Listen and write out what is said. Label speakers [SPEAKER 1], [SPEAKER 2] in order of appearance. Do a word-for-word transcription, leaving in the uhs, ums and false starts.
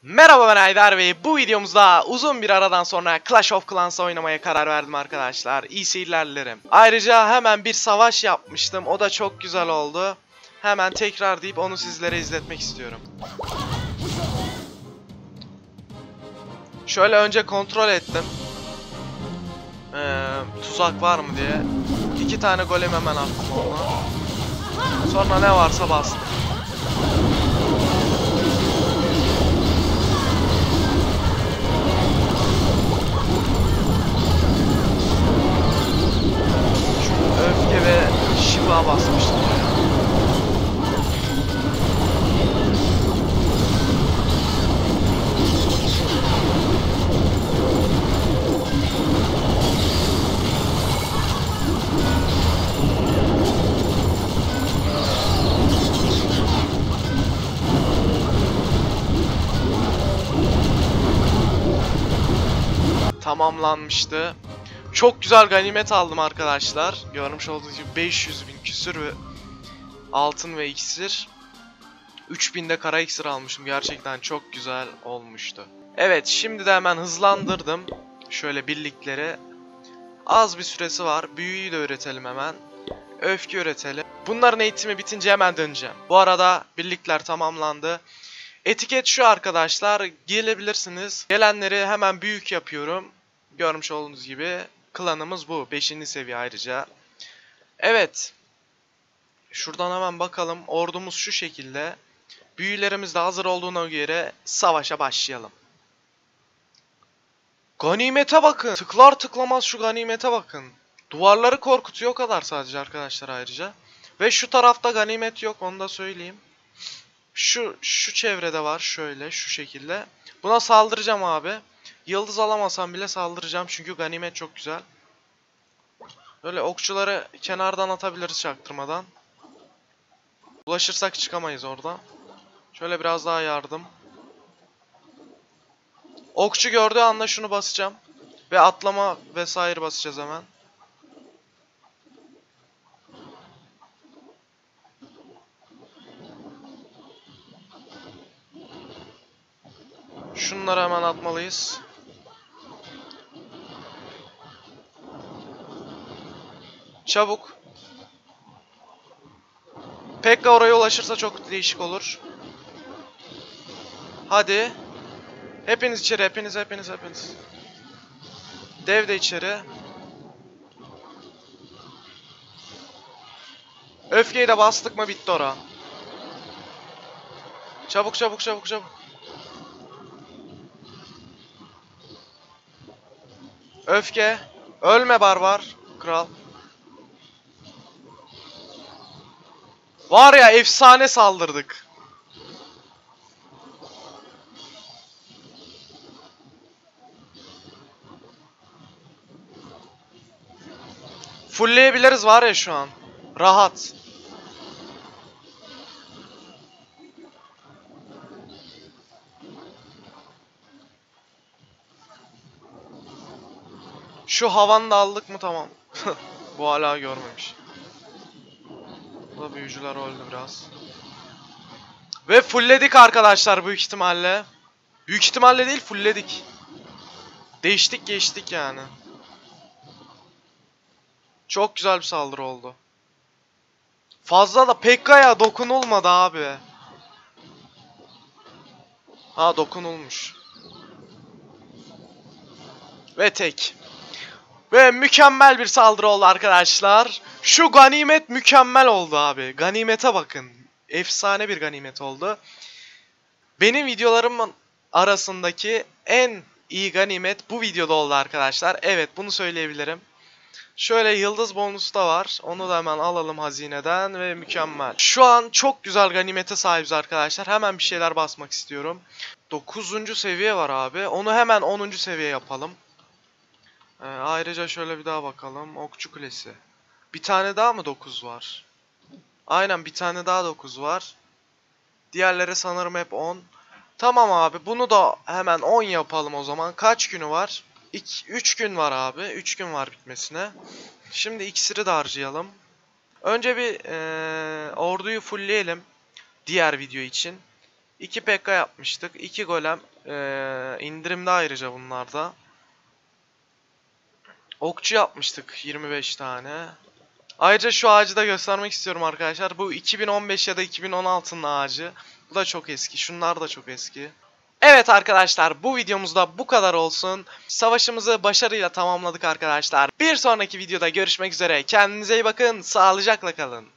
[SPEAKER 1] Merhaba, ben Haydar ve bu videomuzda uzun bir aradan sonra Clash of Clans oynamaya karar verdim arkadaşlar. İyi seyirler dilerim. Ayrıca hemen bir savaş yapmıştım. O da çok güzel oldu. Hemen tekrar deyip onu sizlere izletmek istiyorum. Şöyle önce kontrol ettim. Ee, tuzak var mı diye. İki tane golem hemen attım ona. Sonra ne varsa bastım. Öfke ve şifa basmıştım ya. Tamamlanmıştı. Çok güzel ganimet aldım arkadaşlar. Görmüş olduğunuz gibi beş yüz bin küsür ve altın ve iksir. üç bin de kara iksir almışım. Gerçekten çok güzel olmuştu. Evet, şimdi de hemen hızlandırdım. Şöyle birlikleri. Az bir süresi var. Büyüyü de öğretelim hemen. Öfke öğretelim. Bunların eğitimi bitince hemen döneceğim. Bu arada birlikler tamamlandı. Etiket şu arkadaşlar. Gelebilirsiniz. Gelenleri hemen büyük yapıyorum. Görmüş olduğunuz gibi. Klanımız bu. beşinci seviye ayrıca. Evet. Şuradan hemen bakalım. Ordumuz şu şekilde. Büyülerimiz de hazır olduğuna göre savaşa başlayalım. Ganimete bakın. Tıklar tıklamaz şu ganimete bakın. Duvarları korkutuyor o kadar sadece arkadaşlar ayrıca. Ve şu tarafta ganimet yok, onu da söyleyeyim. Şu şu çevrede var şöyle şu şekilde. Buna saldıracağım abi. Yıldız alamasam bile saldıracağım çünkü ganimet çok güzel. Böyle okçuları kenardan atabiliriz çaktırmadan. Ulaşırsak çıkamayız orada. Şöyle biraz daha yardım. Okçu gördüğü anda şunu basacağım. Ve atlama vesaire basacağız hemen. Şunları hemen atmalıyız. Çabuk. Pekka oraya ulaşırsa çok değişik olur. Hadi. Hepiniz içeri, hepiniz, hepiniz, hepiniz. Dev de içeri. Öfkeyi de bastık mı bitti ora. Çabuk, çabuk, çabuk, çabuk. Öfke. Ölme barbar. Kral. Var ya, efsane saldırdık. Fullleyebiliriz var ya şu an. Rahat. Şu havanı da aldık mı tamam. Bu hala görmemiş. Bu da büyücüler öldü biraz. Ve fullledik arkadaşlar büyük ihtimalle. Büyük ihtimalle değil, fullledik. Değiştik geçtik yani. Çok güzel bir saldırı oldu. Fazla da Pekka'ya dokunulmadı abi. Ha, dokunulmuş. Ve tek. Ve mükemmel bir saldırı oldu arkadaşlar. Şu ganimet mükemmel oldu abi. Ganimete bakın. Efsane bir ganimet oldu. Benim videolarımın arasındaki en iyi ganimet bu videoda oldu arkadaşlar. Evet, bunu söyleyebilirim. Şöyle yıldız bonusu da var. Onu da hemen alalım hazineden ve mükemmel. Şu an çok güzel ganimete sahibiz arkadaşlar. Hemen bir şeyler basmak istiyorum. dokuzuncu seviye var abi. Onu hemen onuncu seviye yapalım. Ee, ayrıca şöyle bir daha bakalım. Okçu kulesi. Bir tane daha mı dokuz var? Aynen, bir tane daha dokuz var. Diğerleri sanırım hep on. Tamam abi, bunu da hemen on yapalım o zaman. Kaç günü var? üç gün var abi. üç gün var bitmesine. Şimdi iksiri de harcayalım. Önce bir ee, orduyu fullleyelim. Diğer video için. iki P K yapmıştık. iki golem. Ee, indirimde ayrıca bunlarda. Okçu yapmıştık yirmi beş tane. Ayrıca şu ağacı da göstermek istiyorum arkadaşlar. Bu iki bin on beş ya da iki bin on altının ağacı. Bu da çok eski. Şunlar da çok eski. Evet arkadaşlar, bu videomuzda bu kadar olsun. Savaşımızı başarıyla tamamladık arkadaşlar. Bir sonraki videoda görüşmek üzere. Kendinize iyi bakın. Sağlıcakla kalın.